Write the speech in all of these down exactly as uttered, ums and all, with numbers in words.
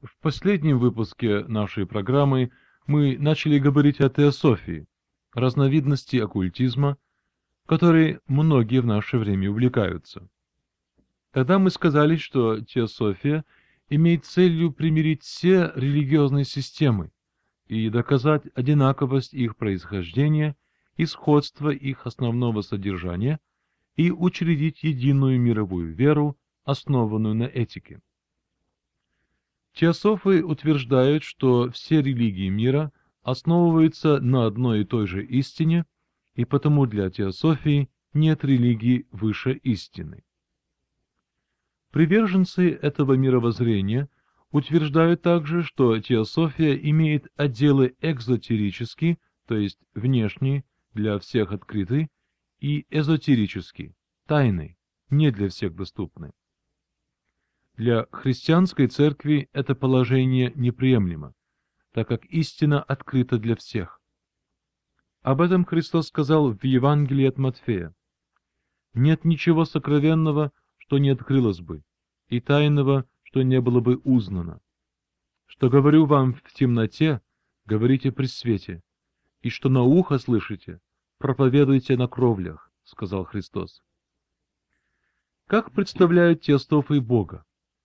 В последнем выпуске нашей программы мы начали говорить о теософии, разновидности оккультизма, которой многие в наше время увлекаются. Тогда мы сказали, что теософия имеет целью примирить все религиозные системы и доказать одинаковость их происхождения и сходство их основного содержания и учредить единую мировую веру, основанную на этике. Теософы утверждают, что все религии мира основываются на одной и той же истине, и потому для теософии нет религии выше истины. Приверженцы этого мировоззрения утверждают также, что теософия имеет отделы экзотерические, то есть внешние, для всех открыты, и эзотерические, тайны, не для всех доступны. Для христианской церкви это положение неприемлемо, так как истина открыта для всех. Об этом Христос сказал в Евангелии от Матфея: «Нет ничего сокровенного, что не открылось бы, и тайного, что не было бы узнано. Что говорю вам в темноте, говорите при свете, и что на ухо слышите, проповедуйте на кровлях», — сказал Христос. Как представляют теософы Бога?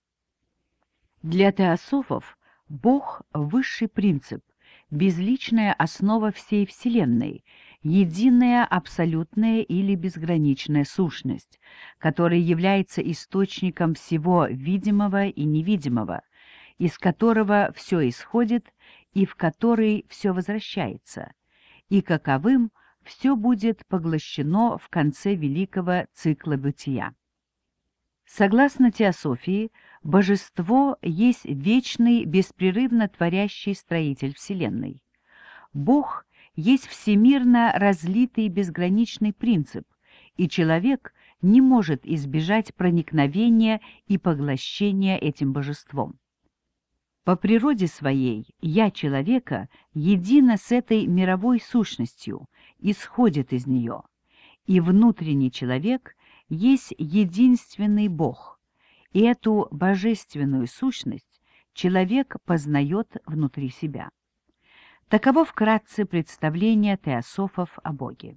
Для теософов Бог – высший принцип, безличная основа всей Вселенной, единая абсолютная или безграничная сущность, которая является источником всего видимого и невидимого, из которого все исходит и в который все возвращается, и каковым все будет поглощено в конце великого цикла бытия. Согласно теософии, Божество есть вечный, беспрерывно творящий строитель Вселенной. Бог есть всемирно разлитый безграничный принцип, и человек не может избежать проникновения и поглощения этим божеством. По природе своей «я» человека едино с этой мировой сущностью, исходит из нее, и внутренний человек есть единственный Бог, и эту божественную сущность человек познает внутри себя. Таково вкратце представление теософов о Боге.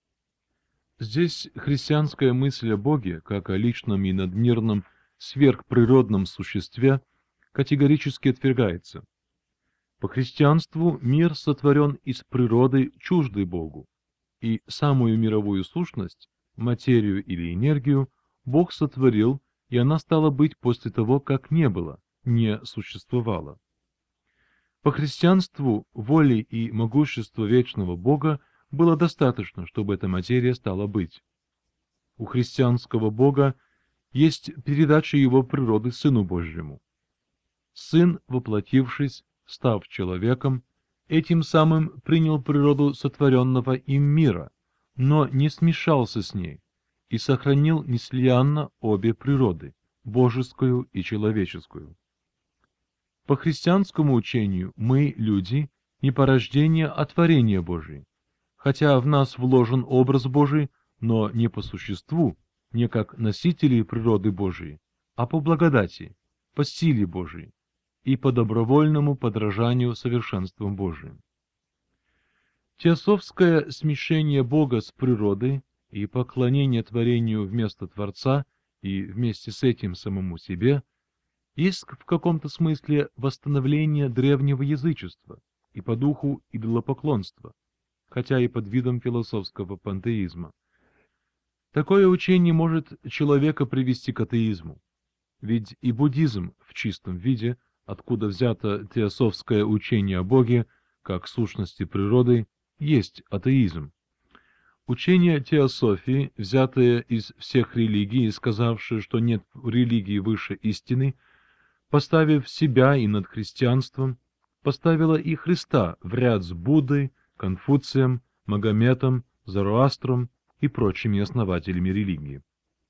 Здесь христианская мысль о Боге, как о личном и надмирном сверхприродном существе, категорически отвергается. По христианству мир сотворен из природы, чуждой Богу, и самую мировую сущность, материю или энергию, Бог сотворил, и она стала быть после того, как не было, не существовало. По христианству воли и могущества вечного Бога было достаточно, чтобы эта материя стала быть. У христианского Бога есть передача Его природы Сыну Божьему. Сын, воплотившись, став человеком, этим самым принял природу сотворенного им мира, но не смешался с ней, и сохранил неслиянно обе природы, божескую и человеческую. По христианскому учению мы, люди, не порождение, а творение Божие, хотя в нас вложен образ Божий, но не по существу, не как носители природы Божией, а по благодати, по силе Божией и по добровольному подражанию совершенствам Божиим. Теософское смешение Бога с природой и поклонение творению вместо Творца и вместе с этим самому себе есть в каком-то смысле восстановление древнего язычества и по духу идолопоклонства, хотя и под видом философского пантеизма. Такое учение может человека привести к атеизму, ведь и буддизм в чистом виде, откуда взято теософское учение о Боге как сущности природы, есть атеизм. Учение теософии, взятое из всех религий и сказавшее, что нет религии выше истины, поставив себя и над христианством, поставило и Христа в ряд с Буддой, Конфуцием, Магометом, Зороастром и прочими основателями религии.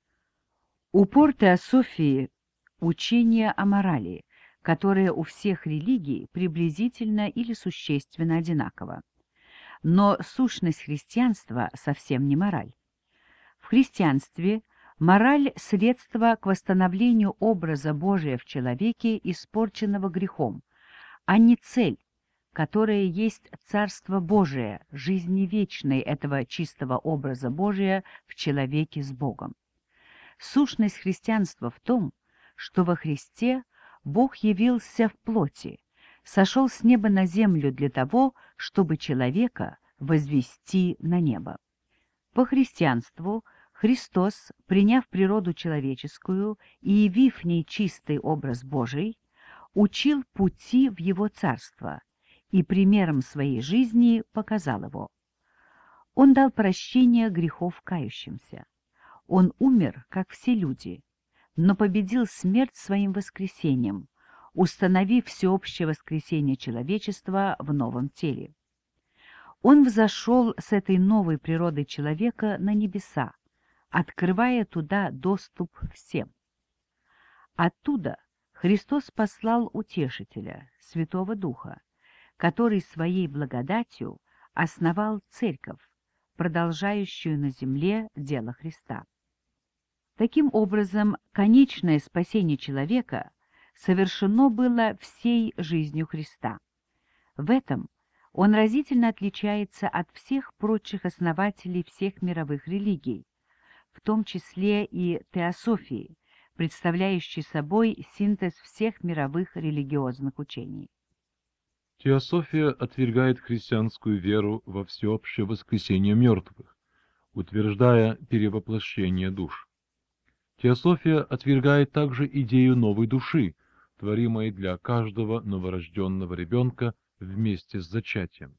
Упор теософии – учение о морали, которое у всех религий приблизительно или существенно одинаково. Но сущность христианства совсем не мораль. В христианстве Мораль – средство к восстановлению образа Божия в человеке, испорченного грехом, а не цель, которая есть Царство Божие, жизни вечной этого чистого образа Божия в человеке с Богом. Сущность христианства в том, что во Христе Бог явился в плоти, сошел с неба на землю для того, чтобы человека возвести на небо. По христианству Христос, приняв природу человеческую и явив в ней чистый образ Божий, учил пути в Его Царство и примером своей жизни показал его. Он дал прощение грехов кающимся. Он умер, как все люди, но победил смерть своим воскресением, установив всеобщее воскресение человечества в новом теле. Он взошел с этой новой природой человека на небеса, открывая туда доступ всем. Оттуда Христос послал Утешителя, Святого Духа, который своей благодатью основал Церковь, продолжающую на земле дело Христа. Таким образом, конечное спасение человека совершено было всей жизнью Христа. В этом он разительно отличается от всех прочих основателей всех мировых религий, в том числе и теософии, представляющей собой синтез всех мировых религиозных учений. Теософия отвергает христианскую веру во всеобщее воскресение мертвых, утверждая перевоплощение душ. Теософия отвергает также идею новой души, творимой для каждого новорожденного ребенка вместе с зачатием.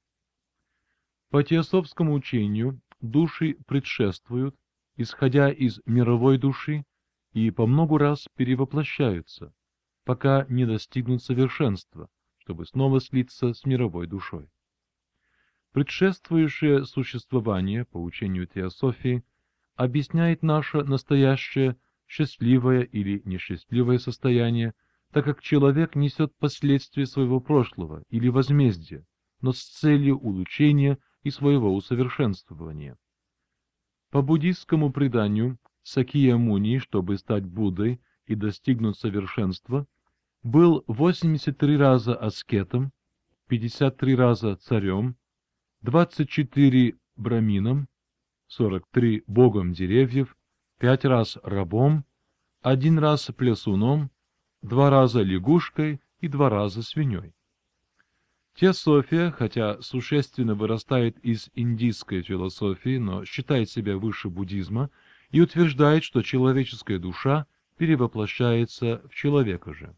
По теософскому учению души предшествуют, исходя из мировой души, и по многу раз перевоплощаются, пока не достигнут совершенства, чтобы снова слиться с мировой душой. Предшествующее существование, по учению теософии, объясняет наше настоящее счастливое или несчастливое состояние, так как человек несет последствия своего прошлого или возмездия, но с целью улучшения и своего усовершенствования. По буддистскому преданию, Сакья-Муни, чтобы стать Буддой и достигнуть совершенства, был восемьдесят три раза аскетом, пятьдесят три раза царем, двадцать четыре брамином, сорок три богом деревьев, пять раз рабом, один раз плясуном, два раза лягушкой и два раза свиньей. Теософия, хотя существенно вырастает из индийской философии, но считает себя выше буддизма и утверждает, что человеческая душа перевоплощается в человека же.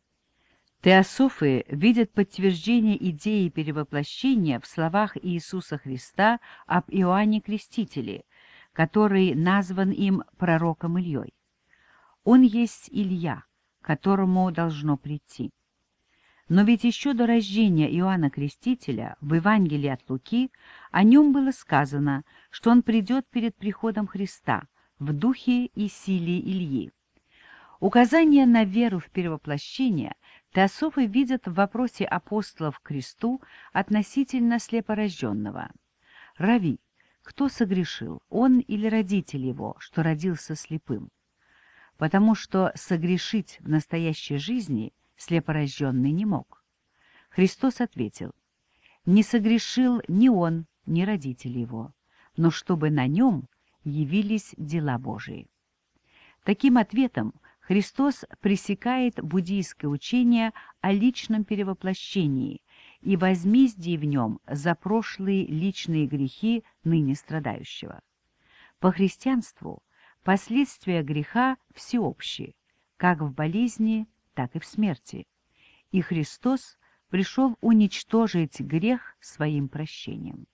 Теософы видят подтверждение идеи перевоплощения в словах Иисуса Христа об Иоанне Крестителе, который назван им пророком Ильей. Он есть Илья, которому должно прийти. Но ведь еще до рождения Иоанна Крестителя в Евангелии от Луки о нем было сказано, что он придет перед приходом Христа в духе и силе Ильи. Указание на веру в перевоплощение теософы видят в вопросе апостолов к кресту относительно слепорожденного. Рави, кто согрешил, он или родитель его, что родился слепым? Потому что согрешить в настоящей жизни слепорожденный не мог. Христос ответил: «Не согрешил ни он, ни родители его, но чтобы на нем явились дела Божии». Таким ответом Христос пресекает буддийское учение о личном перевоплощении и возмездии в нем за прошлые личные грехи ныне страдающего. По христианству последствия греха всеобщие, как в болезни, так и в смерти, и Христос пришел уничтожить грех своим прощением.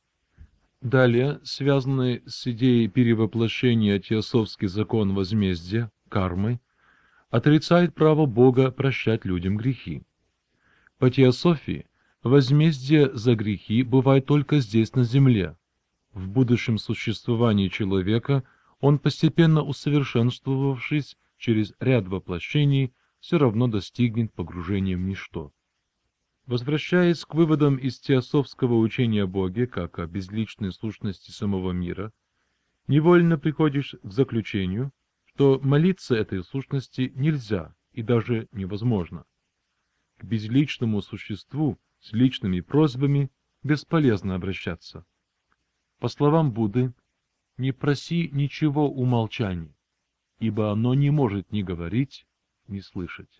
Далее, связанный с идеей перевоплощения теософский закон возмездия, кармы, отрицает право Бога прощать людям грехи. По теософии, возмездие за грехи бывает только здесь, на земле. В будущем существовании человека он, постепенно усовершенствовавшись через ряд воплощений, все равно достигнет погружения в ничто. Возвращаясь к выводам из теософского учения о Боге, как о безличной сущности самого мира, невольно приходишь к заключению, что молиться этой сущности нельзя и даже невозможно. К безличному существу с личными просьбами бесполезно обращаться. По словам Будды, не проси ничего у молчания, ибо оно не может ни говорить, ни слышать.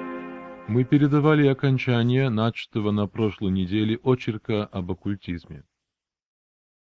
Мы передавали окончание начатого на прошлой неделе очерка об оккультизме.